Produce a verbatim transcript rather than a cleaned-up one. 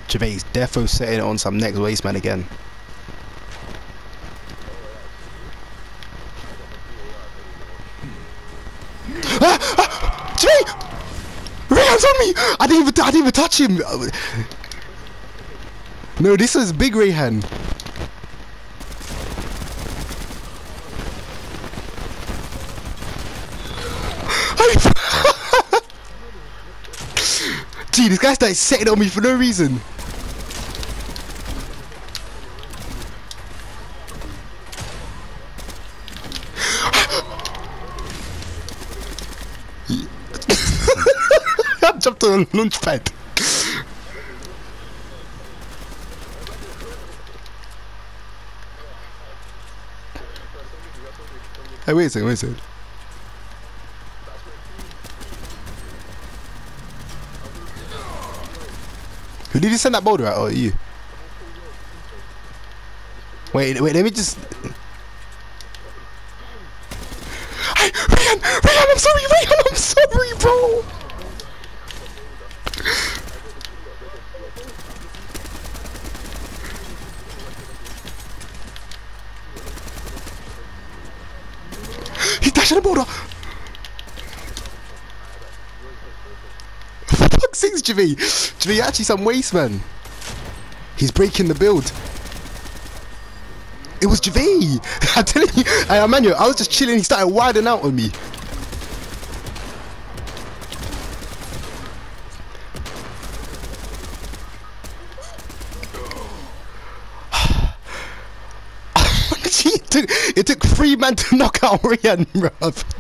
Gervais defo setting it on some next waste man again. Ah, ah, Gervais! Rayhan's on me! I didn't even I didn't even touch him. No, this was big Rayhan. Gee, this guy started setting on me for no reason. I jumped on a launch pad. Hey, wait a second, wait a second. Who did you send that boulder at? Oh, you. Wait, wait, let me just... Hey, Rayhan! Rayhan, I'm sorry, Rayhan, I'm sorry, bro! He's dashing the boulder! For fuck's sakes, Gervais! Gervais, you're actually some waste, man. He's breaking the build. It was Gervais! I'm telling you, hey, Emmanuel, I was just chilling, he started widening out on me. it, took, it took three men to knock out Rayhan, bruv.